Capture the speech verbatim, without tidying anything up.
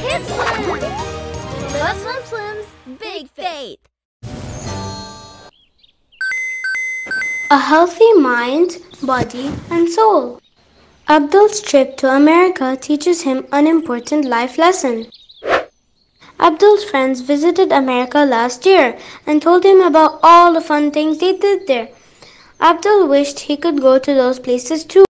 Kidzlim! Most Muslims, big faith. A healthy mind, body, and soul. Abdul's trip to America teaches him an important life lesson. Abdul's friends visited America last year and told him about all the fun things they did there. Abdul wished he could go to those places too.